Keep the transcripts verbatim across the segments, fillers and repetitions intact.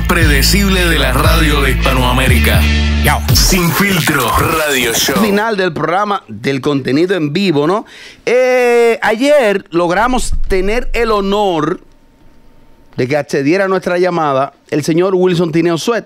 impredecible de la radio de Hispanoamérica. Sin Filtro Radio Show. Final del programa del contenido en vivo, ¿no? Eh, ayer logramos tener el honor de que accediera a nuestra llamada el señor Wilson Tineo Suet,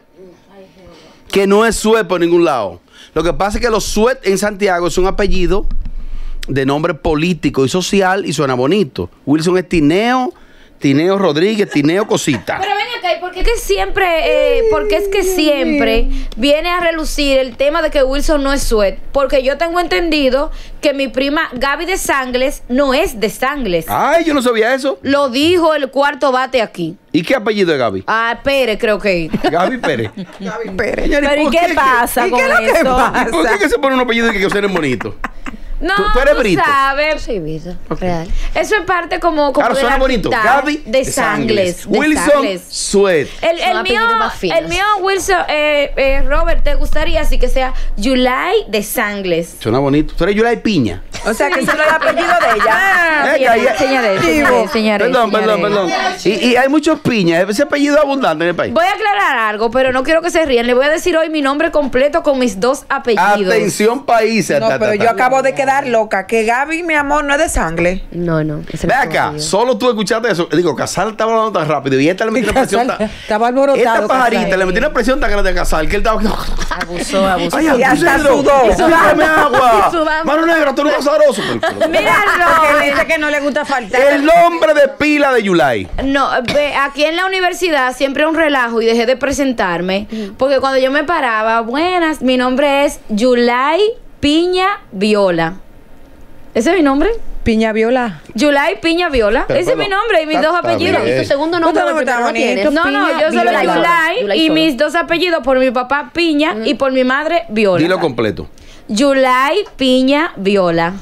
que no es Suet por ningún lado. Lo que pasa es que los Suet en Santiago es un apellido de nombre político y social y suena bonito. Wilson es Tineo, Tineo Rodríguez, Tineo Cosita. Pero ven acá, ¿y por qué que siempre, eh, porque es que siempre viene a relucir el tema de que Wilson no es Suet? Porque yo tengo entendido que mi prima Gaby de Sangles no es de Sangles. Ay, yo no sabía eso. Lo dijo el cuarto bate aquí. ¿Y qué apellido es Gaby? Ah, Pérez, creo que. Gaby Pérez. Gaby Pérez. Señor, Pero ¿y por qué qué? pasa ¿Y con qué es lo que eso? pasa? ¿Por qué que se pone un apellido que que suene bonito? No, ¿Tú, tú eres Brito? sabes. Sí, Brito, Okay. real. Eso es parte como, como Claro, de suena la bonito. mitad Gaby de Sangles. de Wilson Sangles. Suet. El, Son el mío, apellidos más finos. el mío, Wilson, eh, eh, Robert, ¿te gustaría así que sea Yulai de Sangles? Suena bonito. ¿Tú eres Yulai Piña? O sea, que ese no es el apellido de ella. Ah, Eh, bien, calla- señores, señores, señores, Perdón, perdón, señores. perdón. Y, y hay muchos piñas. Ese apellido es abundante en el país. Voy a aclarar algo, pero no quiero que se rían. Le voy a decir hoy mi nombre completo con mis dos apellidos. Atención, países. No, Ta, ta, pero ta. yo acabo de quedar loca. Que Gaby, mi amor, no es de Sangre. No, no. ese Ve no es acá, apellido. solo tú escuchaste eso. Digo, Casal estaba hablando tan rápido y esta le metió una presión tan... Estaba alborotado. Esta pajarita Casal. le metió una presión tan grande a Casal que él estaba... Abusó, abusó. Ay, Y hasta Pedro, sudó. dame agua. Sudamos. Mano negra, tú no eres azaroso. Pero- Mira, Porque Robert. dice que no le gusta faltar. El nombre de pila de Yulai. No, ve, aquí en la universidad siempre un relajo y dejé de presentarme porque cuando yo me paraba, buenas, mi nombre es Yulai Piña Viola. ¿Ese es mi nombre? Piña Viola. Yulai Piña Viola. Pero, Ese es pero, mi nombre y mis está- dos está apellidos. bien. ¿Y tu segundo nombre? Otro el primero nombre no bonito. tienes? No, no, Piña, yo solo Viola Yulai, Yulai. Yulai y solo. mis dos apellidos por mi papá Piña y por mi madre Viola. Dilo completo. Yulai Piña Viola.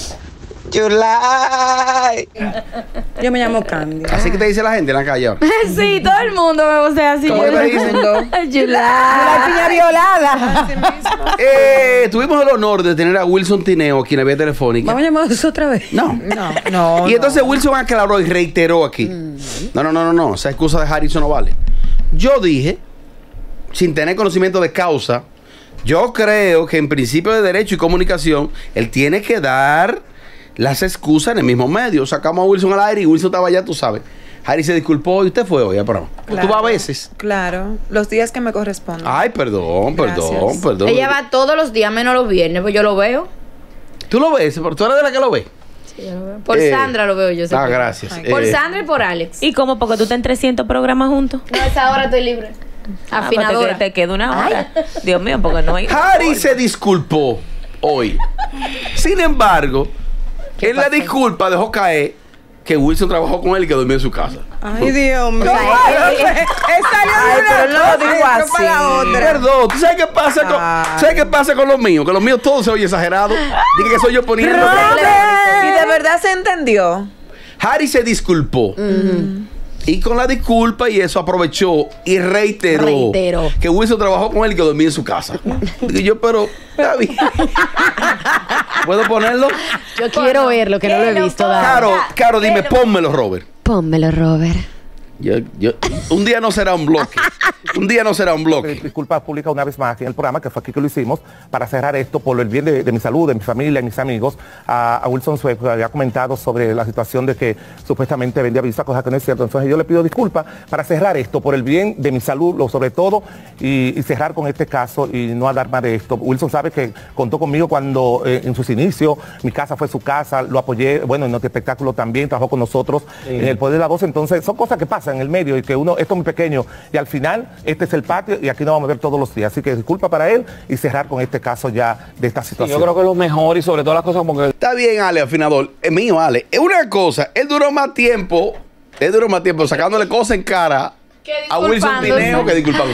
Yulai. Yo me llamo Candy. Así que te dice la gente en la calle ahora. Sí, todo el mundo me vocea así. ¿Cómo te dicen? Yulai Yulai. Piña Violada. Eh, tuvimos el honor de tener a Wilson Tineo aquí en la vía telefónica. Vamos a llamar eso otra vez. No. No, no. Y entonces no. Wilson aclaró y reiteró aquí. No, no, no, no, no. Esa excusa de Harrison no vale. Yo dije, sin tener conocimiento de causa, yo creo que en principio de derecho y comunicación, él tiene que dar las excusas en el mismo medio. Sacamos a Wilson al aire y Wilson estaba allá, tú sabes. Harry se disculpó y usted fue hoy, pero Claro, tú vas a veces. Claro, los días que me corresponden. Ay, perdón, perdón, Gracias. perdón. Ella va todos los días, menos los viernes, pues yo lo veo. ¿Tú lo ves? ¿Tú eres de la que lo ves? Por Eh, Sandra lo veo yo. Ah, siempre. gracias. Ay, Por Eh, Sandra y por Alex. ¿Y cómo? Porque tú estás en trescientos programas juntos. No, esa hora estoy libre. Ah, Afinadora. pues te, te queda una hora. Dios mío, porque no hay... Harry se disculpó hoy. Sin embargo, en la disculpa dejó caer que Wilson trabajó con él y que durmió en su casa. Ay, Dios mío. O sea, él- él- Él salió de Ay, una pero no lo cosa pues, y Ah, entró pues, para la Sí, otra. perdón. ¿Tú sabes qué pasa con, Ay. ¿sabes qué pasa con los míos? Que los míos todos se oye exagerado. Dije que soy yo poniendo. Y de verdad se entendió. Harry se disculpó. Y con la disculpa y eso aprovechó y reiteró, Reiteró. que Wilson trabajó con él y que dormía en su casa. Dije yo, pero está bien. ¿Puedo ponerlo? Yo quiero verlo, que no lo he visto. dale. Caro, Caro, dime, pónmelo, Robert. Pónmelo, Robert. Yo, yo, un día no será un bloque. Un día no será un bloque. Disculpas públicas una vez más aquí en el programa, que fue aquí que lo hicimos, para cerrar esto por el bien de, de mi salud, de mi familia y mis amigos. A, a Wilson Suet pues, había comentado sobre la situación de que supuestamente vendía visa, cosa que no es cierto. Entonces yo le pido disculpas para cerrar esto por el bien de mi salud, lo sobre todo, y, y cerrar con este caso y no hablar más de esto. Wilson sabe que contó conmigo cuando eh, en sus inicios, mi casa fue su casa, lo apoyé, bueno, en nuestro espectáculo también, trabajó con nosotros sí. en el Poder de la Voz. Entonces son cosas que pasan en el medio y que uno, esto es muy pequeño y al final este es el patio y aquí nos vamos a ver todos los días. Así que disculpa para él y cerrar con este caso ya de esta situación. Sí, yo creo que es lo mejor y sobre todo las cosas como que... Está bien, Ale, afinador. Es mío, Ale. Es una cosa, él duró más tiempo, él duró más tiempo sacándole cosas en cara Que a Wilson disculpándose. Tineo que disculpándose.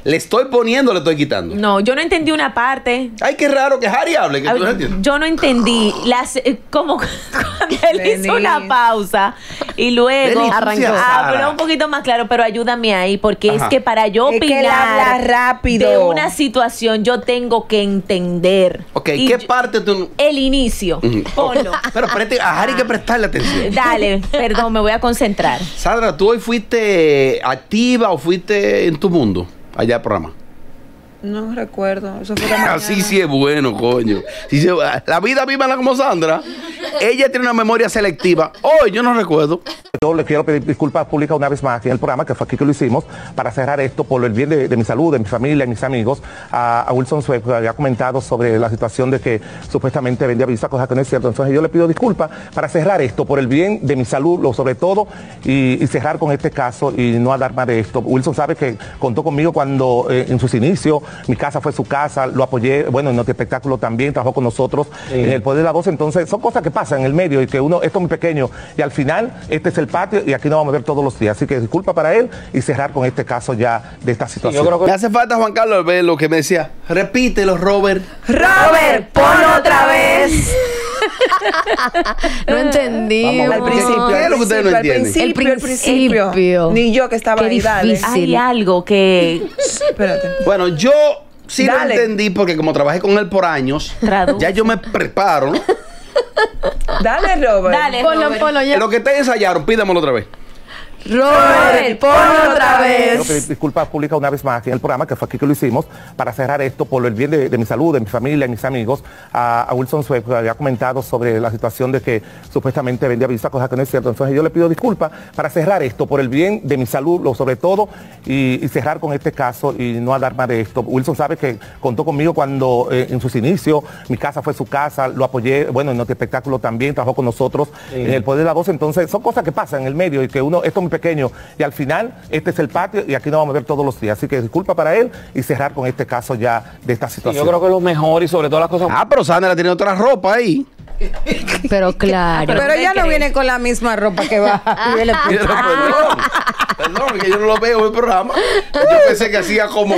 ¿Le estoy poniendo o le estoy quitando? No, yo no entendí una parte. Ay, qué raro que Harry hable. Que tú no entiendes. Yo no entendí las eh, como cuando él Denise. hizo una pausa y luego Denise, arrancó. tú seas Sara. habló un poquito más claro, pero ayúdame ahí porque Ajá. es que para yo Es que él opinar habla rápido. de una situación yo tengo que entender. Ok, Y ¿qué yo- parte tú...? El inicio. Ujú. Ponlo. Pero espérate, a Harry hay que prestarle atención. Dale, perdón, me voy a concentrar. Sandra, ¿tú hoy fuiste activa o fuiste en tu mundo? Allá al programa. No recuerdo. Eso fue de mañana. Así sí es bueno, coño. Sí se- la vida viva como Sandra. Ella tiene una memoria selectiva. Hoy yo no recuerdo. Yo le quiero pedir disculpas públicas una vez más aquí en el programa, que fue aquí que lo hicimos, para cerrar esto por el bien de, de mi salud, de mi familia y mis amigos. A, a Wilson Sweat, que había comentado sobre la situación de que supuestamente vendía visa, cosa que no es cierto. Entonces yo le pido disculpas para cerrar esto por el bien de mi salud, lo sobre todo, y, y cerrar con este caso y no hablar más de esto. Wilson sabe que contó conmigo cuando eh, en sus inicios, mi casa fue su casa, lo apoyé, bueno, en nuestro espectáculo también, trabajó con nosotros en el Poder de la Voz. Entonces son cosas que pasan en el medio y que uno, esto es muy pequeño, y al final este es el patio y aquí nos vamos a ver todos los días. Así que disculpa para él y cerrar con este caso ya de esta situación. yo creo Me hace falta Juan Carlos ver lo que me decía. Repítelo, Robert. Robert, ponlo otra vez. No entendí. Vamos, Al ¿Qué- principio. qué es lo que ustedes no al entienden? principio, al principio. El principio. Ni yo que estaba Qué ahí, dale. difícil. Hay algo que Espérate. Bueno, yo sí Dale. lo entendí porque como trabajé con él por años, Traduce. ya yo me preparo, ¿no? Dale, Robert. Dale, Ponlo, Robert. ponlo ya. Lo que te ensayaron, pídamelo otra vez. Robert, ponlo otra Quiero vez. pedir disculpas públicas una vez más aquí en el programa, que fue aquí que lo hicimos, para cerrar esto por el bien de, de mi salud, de mi familia y mis amigos. A, a Wilson Sweat, que había comentado sobre la situación de que supuestamente vendía visa, cosa que no es cierto. Entonces yo le pido disculpas para cerrar esto por el bien de mi salud, lo sobre todo, y, y cerrar con este caso y no hablar más de esto. Wilson sabe que contó conmigo cuando eh, en sus inicios, mi casa fue su casa, lo apoyé, bueno, en nuestro espectáculo también, trabajó con nosotros en el Poder de la Voz. Entonces son cosas que pasan en el medio y que uno, esto es muy pequeño, y al final este es el patio y aquí nos vamos a ver todos los días. Así que disculpa para él y cerrar con este caso ya de esta Sí, situación. yo creo que lo mejor y sobre todas las cosas. Ah, pero Sandra tiene otra ropa ahí. Pero claro. Pero ¿Usted ella no cree? viene con la misma ropa que va. Y él le puso- Pero, perdón, perdón, que yo no lo veo en el programa. Yo pensé que hacía como.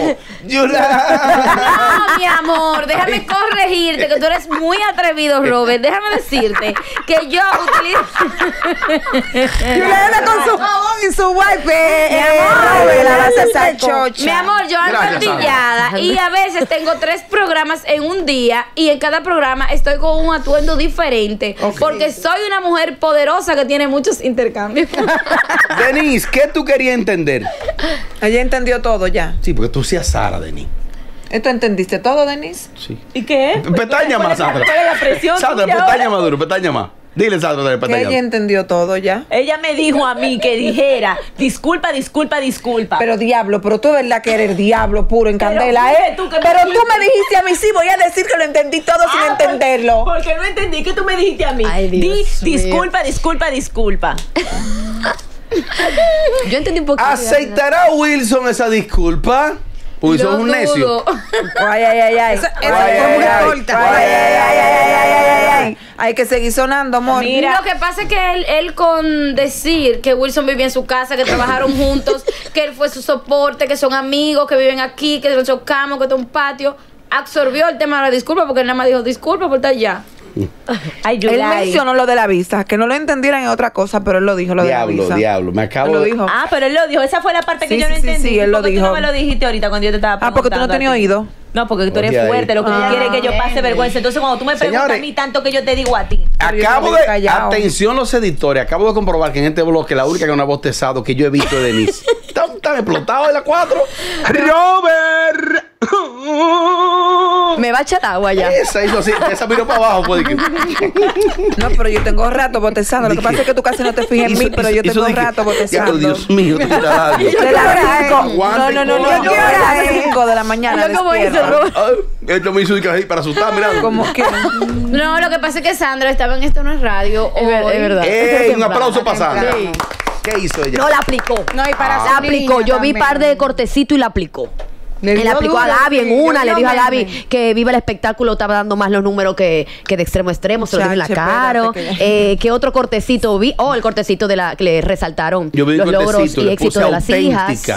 No, mi amor, déjame corregirte, que tú eres muy atrevido, Robert. Déjame decirte que yo utilizo. Y le anda con su jabón y su wipe. Mi Eh, amor, Robert, la la vas a vas estar chocha. Mi amor, yo ando Gracias, Sandra. artillada y a veces tengo tres programas en un día y en cada programa estoy con un atuendo diferente porque soy una mujer poderosa que tiene muchos intercambios. Denise, ¿qué tú querías entender? Ella entendió todo ya. Sí, porque tú seas Sara, Denise. ¿Esto entendiste todo, Denise? Sí. ¿Y qué? Pestaña más, Sandra. ¿Cuál es la presión Sandra, tuya pestaña ahora? más duro, pestaña más. Dile, Sandra, dale, Que pestaña. ella entendió todo ya. Ella me dijo a mí que dijera, disculpa, disculpa, disculpa. Pero diablo, pero tú es verdad que eres diablo puro en Pero candela, fuiste ¿eh? tú que me Pero tú dijiste. me dijiste a mí, sí, voy a decir que lo entendí todo sin Ah, entenderlo. por- Porque no entendí que tú me dijiste a mí. Ay, Di, Dios mío. disculpa, disculpa, disculpa. Yo entendí un poquito. ¿Aceptará Wilson esa disculpa? Wilson Lo es un necio. dudo. Ay, ay, ay, ay. Eso, eso Ay, fue ay, muy ay. corta. Ay, ay, ay, ay, ay, ay, ay, ay, ay. Hay que seguir sonando, amor. Mira. Lo que pasa es que él, él con decir que Wilson vivía en su casa, que trabajaron juntos, que él fue su soporte, que son amigos, que viven aquí, que nos chocamos, que está un patio, absorbió el tema de la disculpa porque él nada más dijo disculpa por estar allá. Ay, Él Yulai. mencionó lo de la vista, que no lo entendieran en otra cosa, pero él lo dijo, lo de la Diablo, visa. diablo. Me acabo Él lo de. dijo. Ah, pero él lo dijo. Esa fue la parte que Sí, yo no sí, sí, entendí. sí, él lo ¿Por qué dijo. tú no me lo dijiste ahorita cuando yo te estaba Ah, porque tú no preguntando tenías a ti? oído. No, porque tú eres Oye, ahí. fuerte. Lo que tú Ah, quieres es que yo pase vergüenza. Entonces, cuando tú me preguntas Señores. a mí tanto que yo te digo a ti. Acabo yo me de. quedé callado. Atención, los editores. Acabo de comprobar que en este bloque la única que no ha bostezado que yo he visto es Denise. Están, están explotados de las cuatro. ¡Robert! Me va a echar agua ya. Esa hizo así. Esa miró para abajo. Pues, de que- No, pero yo tengo rato botezando. Lo que Dije- pasa es que tú casi no te fijas en hizo- mí, pero hizo- yo hizo tengo de que- rato Diablo, botezando. Dios mío, tú miras algo. De las cinco. Aguante, No, no, no, no. coño. Yo quiero a las cinco de la mañana. Yo como hice, despierta. Robert. Ay, esto me hizo de que ahí para asustar, mirando. Como que. No, lo que pasa es que Sandra estaba en Esto No es Radio. Es ver- hoy. es verdad. ¡Ey! Un aplauso para Sandra. Sí. ¿Qué hizo ella? No la aplicó. No, y para La ser aplicó. niña Yo vi también. par de cortecito y la aplicó. Le Le dio aplicó a duro, Gaby en sí, una, yo le vi dijo a los Gaby memes. que viva el espectáculo, estaba dando más los números que, que de extremo a extremo, se lo dijo en la Chacho, cara. espérate que- Eh, ¿Qué otro cortecito vi? Oh, el cortecito de la que le resaltaron Yo vi los un logros cortecito, y le éxitos puse de las hijas. auténtica.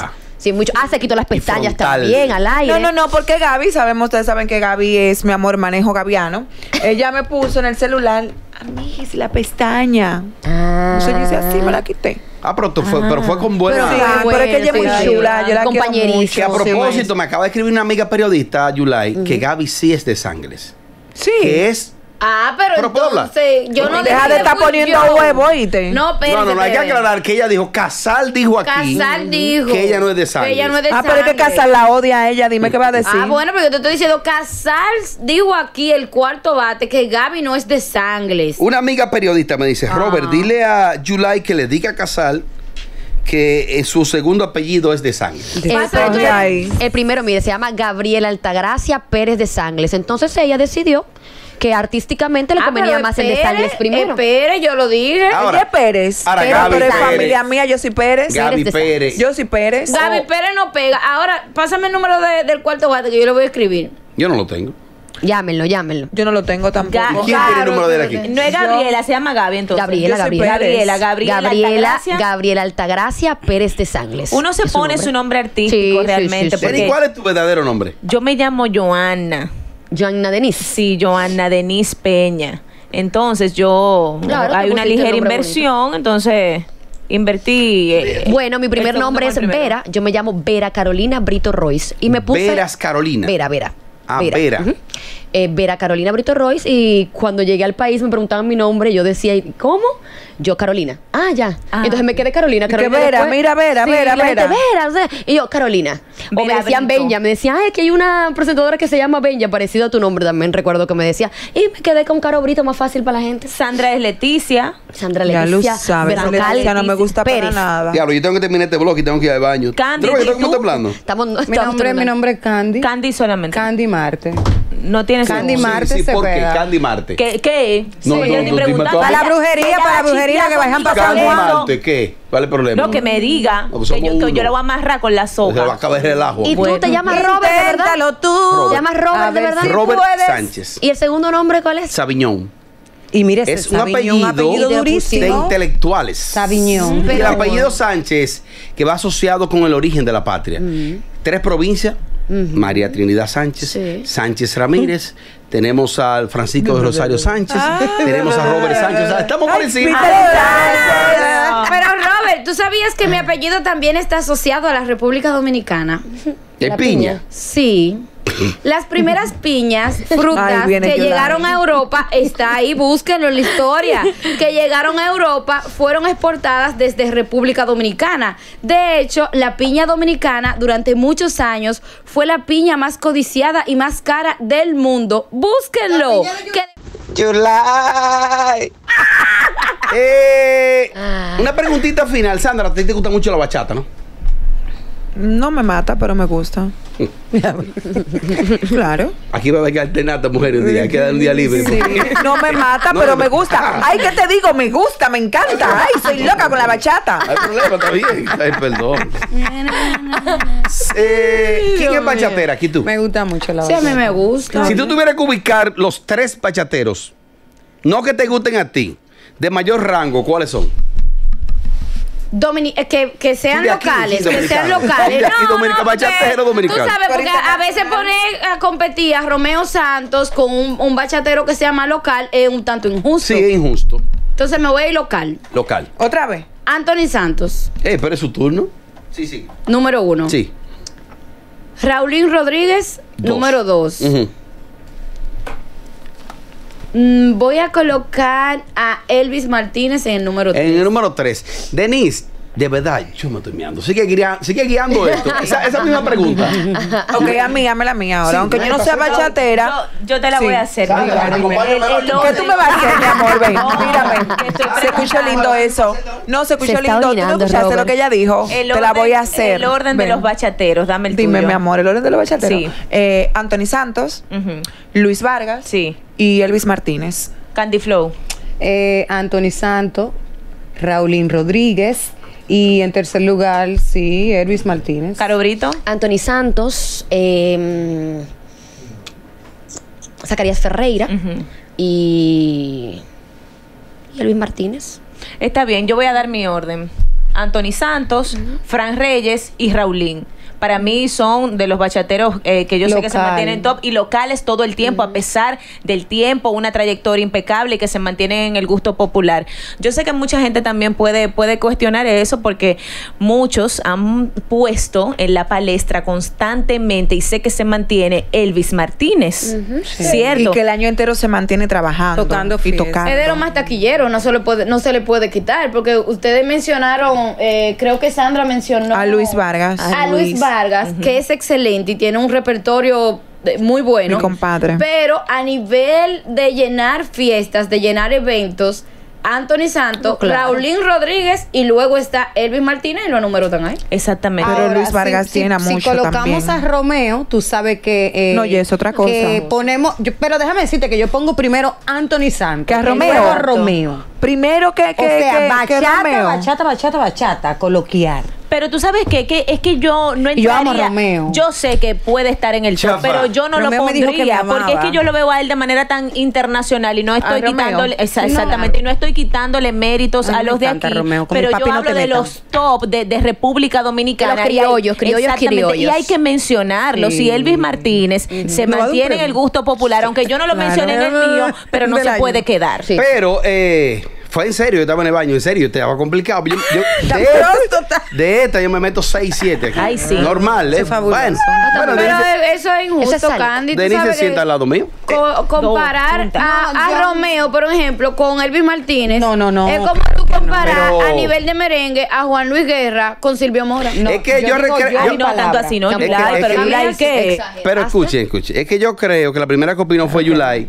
Sí, mucho. Ah, se quitó las pestañas frontal. también al aire. No, no, no, porque Gaby, sabemos, ustedes saben que Gaby es mi amor, manejo gaviano. Ella me puso en el celular, amiguis, la pestaña. Ah. Entonces yo hice así, me la quité. Ah, pero, tú fue, pero fue con buena... Pero, sí, Ah, pero es que ella es muy bueno, sí, chula, yo la quiero compañerismo. mucho. Que a propósito, me acaba de escribir una amiga periodista, Yulai, que Gaby sí es de Sangles. Sí. Que es... Ah, pero, ¿Pero puedo hablar? entonces yo no Deja dije de que estar fui poniendo yo. huevo, ¿oíste? No, espérate, No, no, no, hay que espérate. aclarar que ella dijo, Casal dijo aquí Casal dijo que ella no es de Sangles. que ella no es de Ah, pero es que Sangles. Casal la odia a ella, dime qué va a decir. Ah, bueno, pero yo te estoy diciendo, Casal dijo aquí el cuarto bate que Gaby no es de Sangles. Una amiga periodista me dice, Robert, dile a Yulai que le diga a Casal que eh, su segundo apellido es de Sangles. El, Pasa, primero- ahí. el primero, mire, se llama Gabriela Altagracia Pérez de Sangles. Entonces ella decidió que artísticamente le Ah, convenía pero más el de espere, Sangles primero. Espere, yo lo dije. Ahora, Ella es Pérez. ahora pero Gaby tú eres Pérez. familia mía, yo soy Pérez. Gaby Eres de Pérez. Yo soy Pérez. Gaby Oh. Pérez no pega. Ahora, pásame el número de- del cuarto bate que yo le voy a escribir. Yo no lo tengo. Llámenlo, llámenlo. Yo no lo tengo tampoco. Ga- ¿Quién tiene el número de él aquí? No es Gabriela, se llama Gaby entonces. Gabriela, yo soy Gabriela. Pérez. Gabriela, Gabriela, Gabriela, Altagracia. Gabriela Altagracia Pérez de Sangles. Uno se Es pone su nombre artístico Sí, sí, realmente. sí, sí. Jenny, Porque ¿cuál es tu verdadero nombre? yo me llamo Joanna. Joanna Denise. Sí, Joanna Denise Peña. Entonces yo Claro, hay te una pusiste ligera el nombre inversión, entonces invertí. eh, Bueno, mi primer el segundo nombre fue es el primero. Vera. Yo me llamo Vera Carolina Brito Royce. Y me puse. Veras Carolina. Vera, Vera. Ah, Vera. Ujú. Eh, Vera Carolina Brito Royce. Y cuando llegué al país me preguntaban mi nombre. Yo decía, ¿cómo? Yo, Carolina. Ah, ya. Ah. Entonces me quedé Carolina. Que Carolina Vera, después- mira, Vera, Sí, Vera, y la gente, Vera. Vera, o sea, y yo, Carolina. O me Vera decían Brito. Benja. Me decían, ay, que hay una presentadora que se llama Benja, parecido a tu nombre también. Recuerdo que me decía. Y me quedé con Caro Brito, más fácil para la gente. Sandra es Leticia. Sandra Ya lo Leticia. sabes. Vera Leticia Cal- no me gusta para Pérez. nada. Diablo, yo tengo que terminar este blog y tengo que ir al baño. Candy, ¿Tú ves que ¿y estoy tú? temblando? Estamos, Mi estamos nombre, mi terminando. nombre es Candy. Candy solamente. Candy Marte. No tiene Candy segundo. Marte Sí, sí, se ¿por qué? pega. Candy Marte. ¿Qué? ¿Qué? No, no, yo no, ni dime preguntar. tú. Para la brujería, para la brujería que vayan pasando. Candy Cuando- Marte, ¿qué? ¿Cuál es el problema? No, que me diga. No, pues que, somos yo, que yo uno. la voy a amarrar con la Se va a soga. acabar el relajo. Y tú Bueno. te llamas Robert, ¿de verdad? Inténtalo tú. Robert. ¿Te llamas Robert, A de ver verdad? si Robert puedes. Sánchez. ¿Y el segundo nombre cuál es? Sabiñón. Y mire, ese Es un Sabiñón, apellido, apellido de durísimo. intelectuales. Sabiñón. Y el Pero- apellido Sánchez, que va asociado con el origen de la patria. Tres provincias. María Trinidad Sánchez, Sí. Sánchez Ramírez, tenemos al Francisco de Rosario Sánchez, tenemos a Robert Sánchez. O sea, estamos por encima. Pero Robert, ¿tú sabías que mi apellido también está asociado a la República Dominicana? De La piña. Sí. Las primeras piñas, frutas Ay, viene que Yolanda. llegaron a Europa, está ahí, búsquenlo en la historia, que llegaron a Europa, fueron exportadas desde República Dominicana. De hecho, la piña dominicana durante muchos años fue la piña más codiciada y más cara del mundo. Búsquenlo. Que- Yulai. Eh, Ah. una preguntita final, Sandra, a ti te gusta mucho la bachata, ¿no? No me mata, pero me gusta. Claro. Aquí va a haber que alternar a esta mujer un día, hay que dar un día libre. Sí. No me mata, No, pero no. me gusta. Ay, ¿qué te digo? Me gusta, me encanta. Ay, soy loca con la bachata. No hay problema, está bien. Ay, perdón. Eh, ¿Quién es bachatera aquí tú? Me gusta mucho la Sí, a mí bachata. me gusta. Si tú tuvieras que ubicar los tres bachateros, no que te gusten a ti, de mayor rango, ¿cuáles son? Domini- eh, que, que sean Sí, de aquí, locales, sí, que sean dominicano. locales. De aquí, dominica- porque bachatero dominicano. Tú sabes, porque a, a veces poner a competir a Romeo Santos con un, un bachatero que sea más local es un tanto injusto. Sí, es injusto. Entonces me voy a ir local. Local. ¿Otra vez? Anthony Santos, Eh, pero es su turno. Sí, sí. número uno. Sí. Raulín Rodríguez, Dos. número dos. Ujú. Mm, voy a colocar a Elvis Martínez en el número tres. En el número tres. Denise, de verdad, yo me estoy mirando. Sigue, guia- sigue guiando esto. Esa, esa misma pregunta. Ok, a mí, dame la mía ahora. Sí, Aunque yo no sea pasa- bachatera. Yo, yo te la Sí. voy a hacer. Sandra, mira, acompáñame el- a la el última. ¿Qué tú me vas a hacer, mi amor? Ven, No, mírame. que estoy Se escuchó lindo eso. No, se escuchó Se está lindo. ¿Tú no orinando, escuchaste Robert. lo que ella dijo? El Te la orden- voy a hacer. El orden de Ven. los bachateros, dame el Dime, tuyo. mi amor, el orden de los bachateros. Sí. Eh, Anthony Santos, Ujú. Luis Vargas Sí. y Elvis Martínez. Candy Flow. Eh, Anthony Santo, Raulín Rodríguez y en tercer lugar, sí, Elvis Martínez. Caro Brito. Anthony Santos, eh, Zacarías Ferreira Ujú. y, y Luis Martínez. Está bien, yo voy a dar mi orden. Anthony Santos, uh-huh. Fran Reyes y Raulín. Para mí son de los bachateros eh, que yo Local. sé que se mantienen top y locales todo el tiempo, uh-huh. a pesar del tiempo, una trayectoria impecable y que se mantienen en el gusto popular. Yo sé que mucha gente también puede, puede cuestionar eso porque muchos han puesto en la palestra constantemente y sé que se mantiene Elvis Martínez, uh-huh. sí. ¿cierto? Y que el año entero se mantiene trabajando tocando y tocando. Es de los más taquilleros, no se, le puede, no se le puede quitar porque ustedes mencionaron, eh, creo que Sandra mencionó a Luis Vargas. A, a Luis Vargas. Vargas, uh-huh. que es excelente y tiene un repertorio muy bueno. Mi compadre. Pero a nivel de llenar fiestas, de llenar eventos, Anthony Santos, claro. Raulín Rodríguez y luego está Elvis Martínez y los números están ahí. Exactamente. Pero Ahora, Luis Vargas si, tiene si, mucho si colocamos también. a Romeo, tú sabes que... Eh, no, y es otra cosa. Que ponemos... Yo, pero déjame decirte que yo pongo primero Anthony Santos. Que a Romeo. Luego a Romeo. Primero que, que, o sea, que, bachata, que Romeo. bachata, bachata, bachata, coloquial. Pero tú sabes qué, que es que yo no entraría. Yo amo a Romeo. Yo sé que puede estar en el top, Chafa. pero yo no Romeo lo me dijo que pondría me porque es amaba. que yo lo veo a él de manera tan internacional y no estoy Romeo. quitándole esa- No. exactamente y no estoy quitándole méritos A mí a me los de encanta aquí, Romeo, con pero mi yo papi no hablo te de metas. los top de, de República Dominicana. De los y hay- criollos, criollos, exactamente, criollos. y hay que mencionarlos. Sí. Si Elvis Martínez se No, mantiene en pero- el gusto popular, aunque yo no lo Claro. mencioné en el mío, pero no Del se año. puede quedar. Sí. Pero, eh, fue en serio, yo estaba en el baño, en serio, estaba complicado. Yo, yo- Tan de, pronto está- de esta yo me meto seis, siete aquí. Ay, sí. Normal, ¿eh? Eso es fabuloso. Bueno, Pero bueno, Denise, eso es injusto, Eso es sal. Candy. Tú Denise sabes se que sienta al lado mío. co- comparar punta. a, No, a yo- Romeo, por ejemplo, con Elvis Martínez. No, no, no, Es como claro tú que no. comparar Pero- a nivel de merengue a Juan Luis Guerra con Silvio Mora. No, Es que yo digo recre- yo yo- Ay, no, tanto palabra. así, ¿no? Es que- Yulai, es pero que- Yulai, ¿qué? Pero escuchen, escuchen. Es que yo creo que la primera que opinó fue Yulai.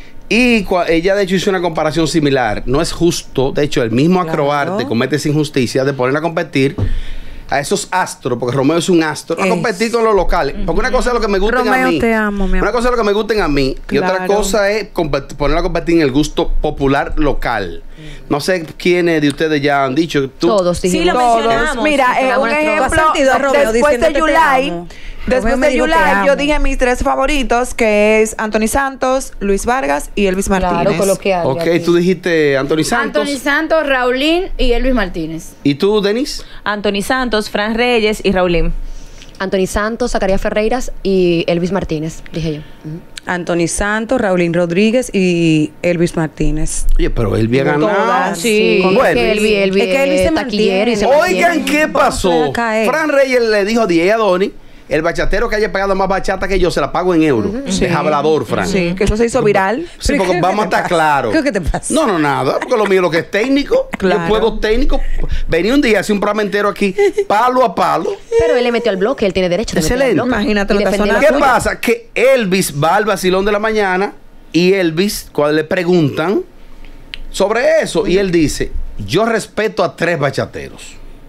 Y cua- ella de hecho hizo una comparación similar. No es justo, de hecho, el mismo acroarte comete esa injusticia de poner a competir a esos astros, porque Romeo es un astro, a Es. competir con los locales. Porque una cosa es lo que me gusten a Romeo, mí. te amo, mi amor. Una cosa es lo que me gusten a mí. Y otra Claro. cosa es compet- ponerlo a competir en el gusto popular local. No sé quiénes de ustedes ya han dicho. Tú, Todos Sí, dijimos. lo Todos. mencionamos. Mira, eh, Mencionamos un nuestro- ejemplo, ¿Tú has sentido a Romeo después de diciéndote te Yulai, amo? después Romeo me de dijo te Yulai, yo amo. dije mis tres favoritos, que es Anthony Santos, Luis Vargas y Elvis Martínez. Claro, coloquial. Ok, ya tú dijiste Anthony Santos. Anthony Santos, Raulín y Elvis Martínez. ¿Y tú, Denis? Anthony Santos, Fran Reyes y Raulín. Anthony Santos, Zacarías Ferreiras y Elvis Martínez, dije yo. Ujú. Anthony Santos, Raulín Rodríguez y Elvis Martínez. Oye, pero él había ganado. Todas. Sí, Bueno. es que Elvis, Elvis Es que Elvis se es taquillero y se mantiene. Oigan, mantiene. ¿qué pasó? a caer. Fran Reyes le dijo a D J Adoni, el bachatero que haya pagado más bachata que yo, se la pago en euros. Sí. Es hablador, Fran. Sí, que eso se hizo viral. Sí, ¿Pero porque qué vamos a te estar pasa? claros. ¿Qué- qué te pasa? No, no, nada. Porque lo mío lo que es técnico. Claro. Yo puedo técnico. Venía un día, hacer un programa entero aquí, palo a palo. Pero él le metió al bloque, él tiene derecho de meter al Excelente. bloque. Imagínate, Y no está defender la ¿Qué sonando. suya. pasa? Que Elvis va al vacilón de la mañana y Elvis, cuando le preguntan sobre eso, y él dice, yo respeto a tres bachateros.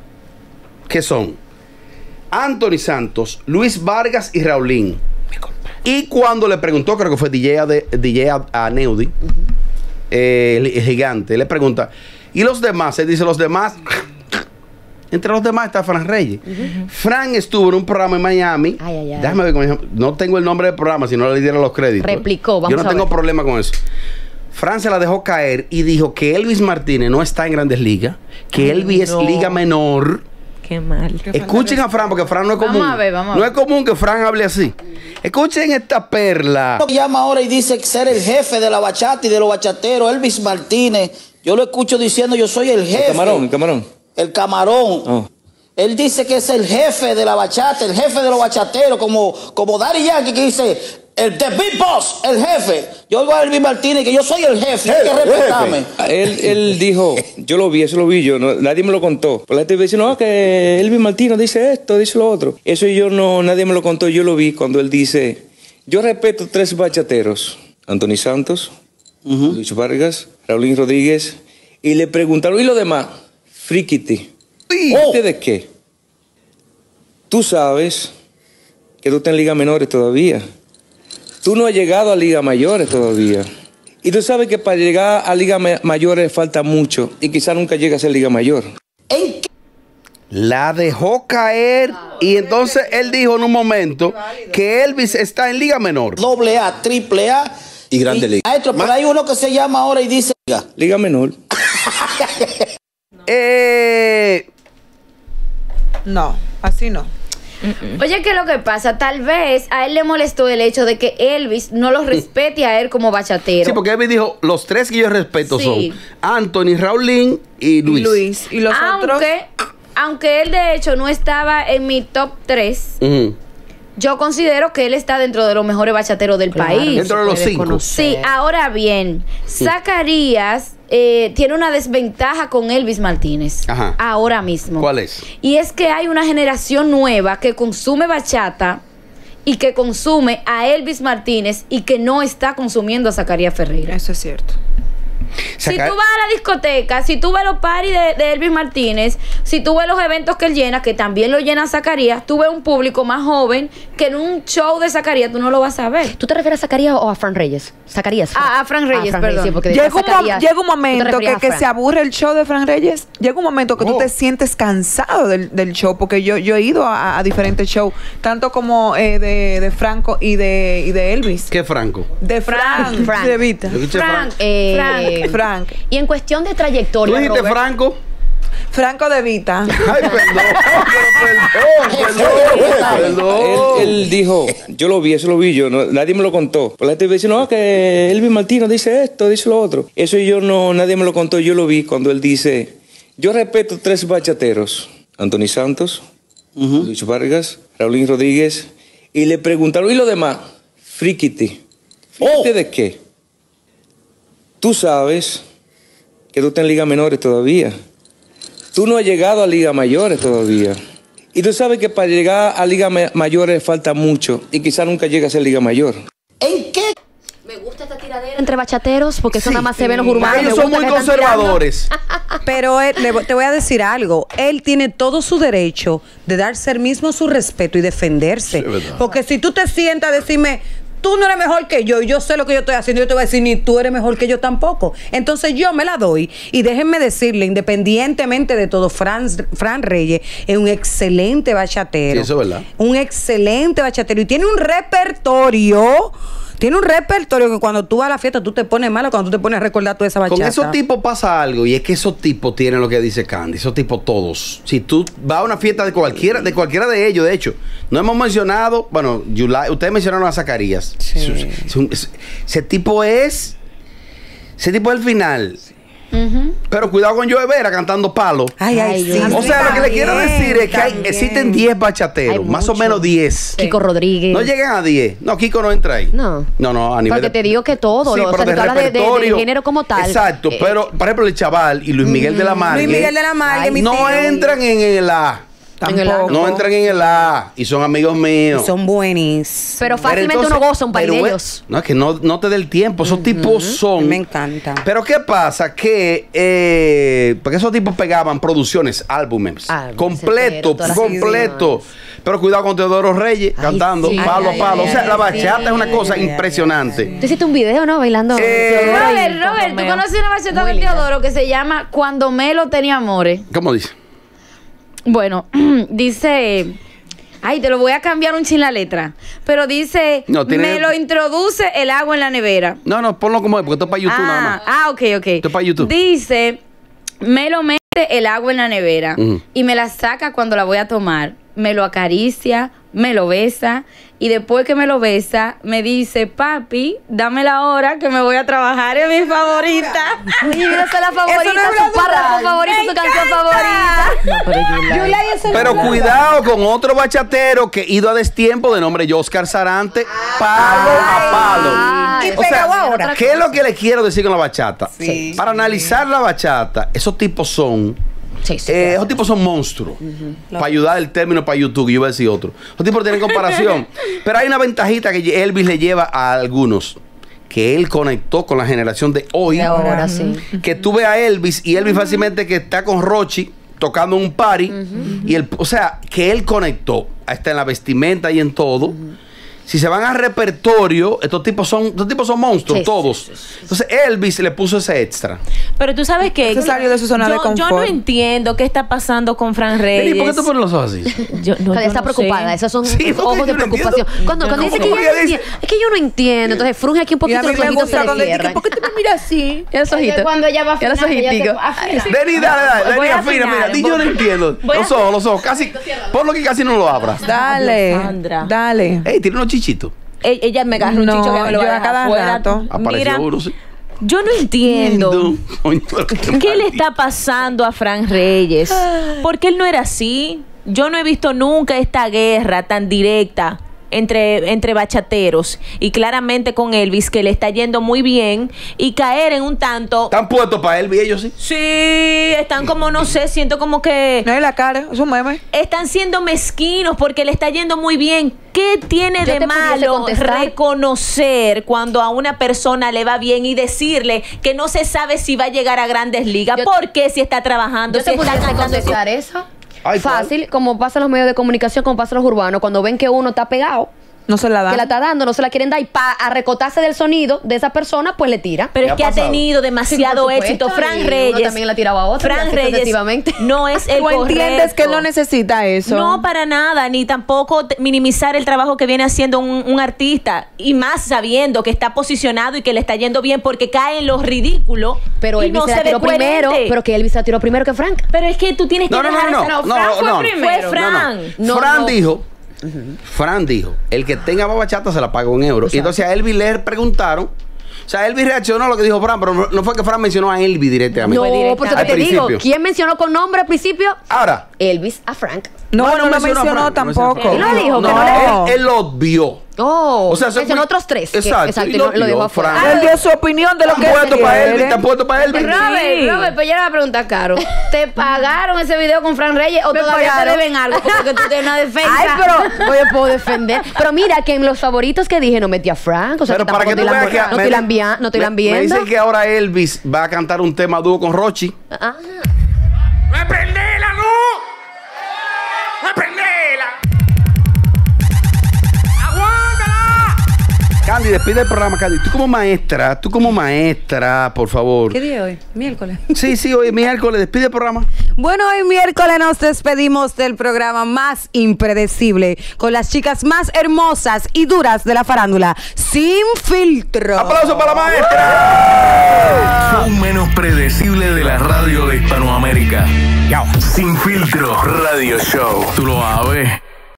Que son Anthony Santos, Luis Vargas y Raulín. Y cuando le preguntó, creo que fue D J a, de- D J a, a Neudi, eh, el, el gigante, le pregunta, ¿y los demás? Él dice, los demás... Entre los demás está Fran Reyes. Fran estuvo en un programa en Miami. Ay, ay, ay. Déjame ver cómo se llama. No tengo el nombre del programa, si no le diera los créditos. Replicó, vamos Yo no a tengo ver. problema con eso. Fran se la dejó caer y dijo que Elvis Martínez no está en Grandes Ligas, que Ay, Elvis no. es liga menor. Qué mal. Escuchen a Fran, porque Fran no es Vamos común. a ver, vamos a no ver. es común que Fran hable así. Escuchen esta perla. Llama ahora y dice ser el jefe de la bachata y de los bachateros, Elvis Martínez. Yo lo escucho diciendo, yo soy el jefe. El camarón, el camarón. El camarón. Oh. Él dice que es el jefe de la bachata, el jefe de los bachateros, como, como Daddy Yankee que dice, el The Big Boss, el jefe. Yo oigo a Elvis Martínez que yo soy el jefe, hay que respetarme. Él, él dijo, yo lo vi, eso lo vi yo, no, nadie me lo contó. Pues la gente dice, no, que Elvis Martínez dice esto, dice lo otro. Eso yo no, nadie me lo contó, yo lo vi cuando él dice, yo respeto tres bachateros, Anthony Santos, Ujú. Luis Vargas, Raulín Rodríguez, y le preguntaron, ¿y lo demás? Frikiti. Oh. ¿Ustedes qué? Tú sabes que tú estás en ligas menores todavía. Tú no has llegado a ligas mayores todavía. Y tú sabes que para llegar a ligas ma- mayores falta mucho y quizás nunca llegue a ser liga mayor. ¿En qué La dejó caer y entonces él dijo en un momento que Elvis está en liga menor. doble A, triple A Y grande liga. Maestro, pero hay uno que se llama ahora y dice, Liga menor. Eh, No, así no. Oye, ¿qué es lo que pasa? Tal vez a él le molestó el hecho de que Elvis no lo respete a él como bachatero. Sí, porque Elvis dijo, los tres que yo respeto Sí. son Anthony, Raulín y Luis. Luis. Y los otros. Aunque, aunque él de hecho no estaba en mi top tres, Ujú. yo considero que él está dentro de los mejores bachateros del Claro, país. Dentro de los puede cinco. conocer. Sí, ahora bien, Zacarías eh, tiene una desventaja con Elvis Martínez. Ajá. Ahora mismo. ¿Cuál es? Y es que hay una generación nueva que consume bachata y que consume a Elvis Martínez y que no está consumiendo a Zacarías Ferreira. Eso es cierto. Si Saca- tú vas a la discoteca, si tú ves los parties de, de Elvis Martínez, si tú ves los eventos que él llena, que también lo llena Zacarías, tú ves un público más joven que en un show de Zacarías tú no lo vas a ver. ¿Tú te refieres a Zacarías o a Fran Reyes? Zacarías. Ah, a Fran Reyes, perdón. sí, porque Llega después un, mo- Zacarías- llega un ¿tú te momento que, referías a que Fran? se aburre el show de Fran Reyes. Llega un momento que tú Oh. te sientes cansado del, del show, porque yo, yo he ido a, a diferentes shows, tanto como eh, de, de Franco y de, y de Elvis. ¿Qué Franco? De Frank, Frank. de Vita. Yo escuché Frank, Franco. Eh, Frank. Frank. Y en cuestión de ¿Tú trayectoria, dijiste Robert, Franco? Franco de Vita. Ay, perdón. Pero perdón, perdón, perdón. Él, él dijo, yo lo vi, eso lo vi yo, no, nadie me lo contó. Pues la gente dice, no, que Elvis Martínez dice esto, dice lo otro. Eso yo no, nadie me lo contó, yo lo vi cuando él dice, yo respeto tres bachateros, Anthony Santos, Luis Vargas, Raulín Rodríguez, y le preguntaron, ¿y lo demás? Friquiti. ¿Friquiti de qué? Tú sabes que tú estás en ligas menores todavía. Tú no has llegado a ligas mayores todavía. Y tú sabes que para llegar a ligas ma- mayores falta mucho y quizás nunca llegue a ser liga mayor. ¿En qué? me gusta esta tiradera entre bachateros porque eso Sí. nada más se ve en los Porque urbanos. ellos me son gusta muy que están tirando. conservadores. Pero él- le vo- te voy a decir algo. Él tiene todo su derecho de darse el mismo su respeto y defenderse. Sí, verdad. Porque si tú te sientas a decirme, tú no eres mejor que yo y yo sé lo que yo estoy haciendo, yo te voy a decir, ni tú eres mejor que yo tampoco. Entonces yo me la doy. Y déjenme decirle, independientemente de todo, Fran, Fran Reyes es un excelente bachatero. Sí, eso es verdad. Un excelente bachatero. Y tiene un repertorio. Tiene un repertorio que cuando tú vas a la fiesta tú te pones malo cuando tú te pones a recordar toda esa bachata. Con esos tipos pasa algo, y es que esos tipos tienen lo que dice Candy, esos tipos todos. Si tú vas a una fiesta de cualquiera, de cualquiera de ellos, de hecho, no hemos mencionado, bueno, Yulai, ustedes mencionaron a Zacarías. Sí. Es- es un- es- ese tipo es, ese tipo es el final. Pero cuidado con Joe Vera cantando palo. Ay, ay, Ay, sí. Dios. O sea, lo que le quiero También, decir es que hay- también. existen diez bachateros, Hay más o muchos. menos diez. Kiko Rodríguez. No llegan a diez. No, Kiko no entra ahí. No. No, no, a nivel Porque de- te digo que todo, lo- o sea, pero si tú hablas de- de- repertorio. del género como tal. Exacto, eh, pero por ejemplo el chaval y Luis Miguel de la Margue. Luis Miguel de la Margue, mi no tío. entran en el A. En el A, Tampoco. No entran en el A y son amigos míos. Son buenísimos. Pero fácilmente entonces- uno goza un par de pero, ellos. No, es que no, no te dé el tiempo. Esos tipos son. Me encanta. Pero ¿qué pasa? Que eh, porque esos tipos pegaban producciones, álbumes, Álbumes completo, enteros, todas las completo. Pero cuidado con Teodoro Reyes Ay, cantando sí. palo Ay, a palo. ay, o sea, ay, la ay, bachata sí. es una cosa Ay, ay, impresionante. Tú hiciste un video, ¿no? Bailando. Eh, Robert, Robert, ¿tú Romeo. conoces una bachata Muy de linda. Teodoro que se llama Cuando Melo tenía amores? ¿Cómo dice? Bueno, dice... Ay, te lo voy a cambiar un chin la letra. Pero dice, No, tiene- me lo introduce el agua en la nevera. No, no, ponlo como es, porque esto es para YouTube nada Ah, más. ah, ok, ok. Esto es para YouTube. Dice, me lo mete el agua en la nevera Ujú. y me la saca cuando la voy a tomar. Me lo acaricia, me lo besa y después que me lo besa, me dice, papi, dame la hora que me voy a trabajar, es mi favorita. Oye, esa es la favorita, Eso no es su Blas párrafo Durán. favorito, su canción favorita. No, pero Yulai. Pero cuidado con otro bachatero que ido a destiempo de nombre Oscar Sarante, palo a palo. Ay, Y O sea, pegado ahora. ¿qué es lo que le quiero decir con la bachata? Sí. Para analizar la bachata, esos tipos son, Sí, sí. eh, esos tipos son monstruos. Para ayudar el término para YouTube, yo iba a decir otro. Esos tipos tienen comparación. Pero hay una ventajita que Elvis le lleva a algunos, que él conectó con la generación de hoy. De ahora, sí. Que tú ves a Elvis y Elvis fácilmente que está con Rochi tocando un party y el, o sea, que él conectó hasta en la vestimenta y en todo, si se van a repertorio, estos tipos son, estos tipos son monstruos, Sí, todos. sí, sí, sí. Entonces Elvis le puso ese extra. Pero tú sabes que Ese salió de su zona yo, de confort. yo no entiendo qué está pasando con Fran Mira, ¿y Reyes. por qué tú pones los ojos así? Yo, no, Ella yo está no preocupada, sé. esos son Sí, esos porque ojos yo de no preocupación. entiendo. Cuando, cuando ¿Cómo dice que que ella no ella dice? entiende, es que yo no entiendo. Entonces frunge aquí un Y poquito a mí los me ojitos se gusta le cuando dice, cierran. ¿por qué tú me miras así? Y los ojitos. Cuando ella va Y los afinando, ella se ojiticos. afina. Deni, dale, dale, Voy Deni, a afina, afinar, mira, di, yo no voy- entiendo. voy a- Los ojos, los ojos, casi, por lo que casi no lo abras. Dale, Sandra. dale. Ey, tiene unos chichitos. E- Ella me agarra un No, chicho que me lo yo va a a dejar cada afuera. rato. Apareció Mira, uno, sí. yo no entiendo. Coño, ¿Qué le está pasando a Fran Reyes? Porque él no era así. Yo no he visto nunca esta guerra tan directa entre, entre bachateros y claramente con Elvis, que le está yendo muy bien, y caer en un tanto... ¿Están puestos para Elvis ellos sí? Sí, están como, no sé, siento como que... No hay la cara, es un meme. Están siendo mezquinos porque le está yendo muy bien. ¿Qué tiene Yo de te pudiese malo contestar. reconocer cuando a una persona le va bien y decirle que no se sabe si va a llegar a Grandes Ligas? Yo- ¿Por qué si está trabajando? Yo si te está pudiese ganando? contestar eso. Ay, ¿cuál? Fácil, como pasa en los medios de comunicación, como pasa en los urbanos, cuando ven que uno está pegado, No se la da. que la está dando, no se la quieren dar, y para recotarse del sonido de esa persona, pues le tira. Pero ¿Qué es ha que ha pasado? tenido Sí, demasiado por supuesto, éxito. y Fran uno Reyes. también le tiraba a otro, y Fran así Reyes sucesivamente. no es el Tú entiendes correcto. que él no necesita eso. No, para nada, ni tampoco te- minimizar el trabajo que viene haciendo un, un artista, y más sabiendo que está posicionado y que le está yendo bien, porque cae en los ridículos. Pero y Elvis no se la se ve tiró primero, coherente. pero que Elvis se la tiró primero que Frank. Pero es que tú tienes que No, no, no, dejar no, esa- no, Fran no, fue no. primero. Fue Fran. No, no. No, Fran no. dijo, Fran dijo, el que tenga bachata se la paga en euros. Y entonces a Elvis le preguntaron, o sea, Elvis reaccionó a lo que dijo Fran, pero no- no fue que Fran mencionó a Elvis directamente. No, directa. porque Al te digo, principio. ¿quién mencionó con nombre al principio? Ahora, Elvis a Frank. No, no, no, no lo mencionó a mencionó Fran, no mencionó a tampoco. Fran. Él lo dijo, no, que no él, él lo vio. Oh, O sea, eso mencionó fue- otros tres. que- Exacto, exacto, y y lo lo, lo dio dejó afuera. Frank. Él dio su opinión de lo Están que él puestos para Elvis, quiere. están puestos para Elvis. Robert, Sí. Robert, pues yo le voy a preguntar, Caro. ¿Te pagaron ese video con Fran Reyes o Me todavía te pagaron. deben algo? Porque tú tienes una defensa. Ay, pero oye, puedo defender. Pero mira, que en los favoritos que dije no metí a Frank. O sea, Pero que para que tampoco tú estoy veas lambi- que no me- estoy lambia- no estoy me- lambiendo. Me dicen que ahora Elvis va a cantar un tema dúo con Rochi. Ah. ¡Me prendí la luz! ¡Me prendí la! ¡Aguántala! Candy, despide el programa, Candy. Tú como maestra, tú como maestra, por favor. ¿Qué día es hoy? Miércoles. Sí, sí, hoy es miércoles, despide el programa. Bueno, hoy miércoles nos despedimos del programa más impredecible con las chicas más hermosas y duras de la farándula, Sin Filtro. ¡Aplauso para la maestra! Show menos predecible de la radio de Hispanoamérica. Sin Filtro Radio Show. Tú lo sabes.